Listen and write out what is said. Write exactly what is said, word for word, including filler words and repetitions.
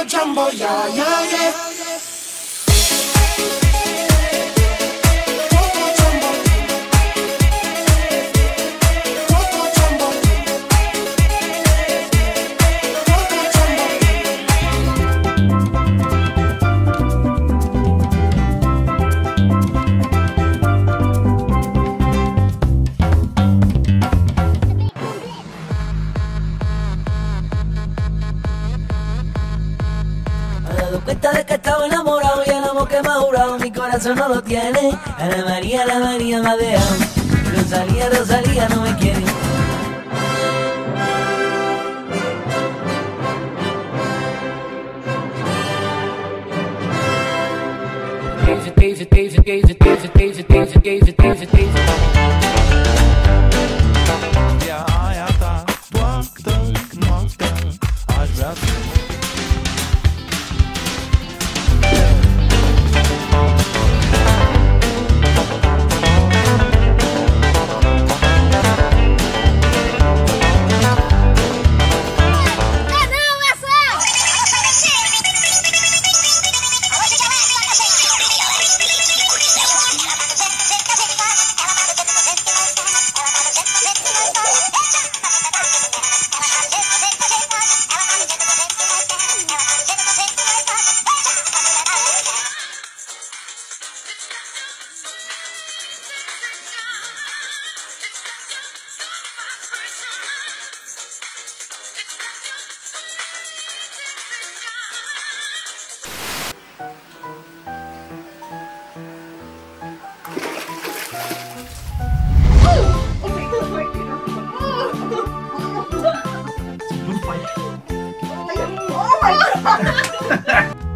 Jumbo, yeah, yeah, yeah. Me doy cuenta de que estaba enamorado y el amor que me ha jurado mi corazón no lo tiene. Ana María, Ana María me ha dejado. Rosalía, Rosalía no me quiere. Daisy, Daisy, Daisy, Daisy, Daisy, Daisy, Daisy, Daisy, Daisy. Ja, ja, tá. Toca, toca, às vezes. Oh my god!